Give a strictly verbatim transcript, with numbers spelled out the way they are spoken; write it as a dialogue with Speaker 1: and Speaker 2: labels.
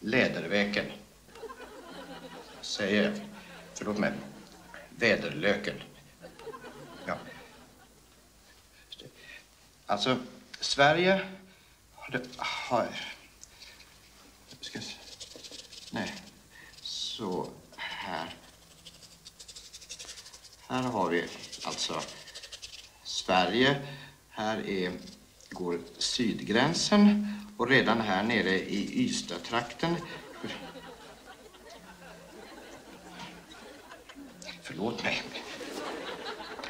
Speaker 1: läderväken. Säger, förlåt mig, väderlöken. Ja. Alltså, Sverige har det, har, ska jag, nej, så här. Här har vi alltså Sverige. Här är, går sydgränsen och redan här nere i Ystad-trakten. Förlåt mig.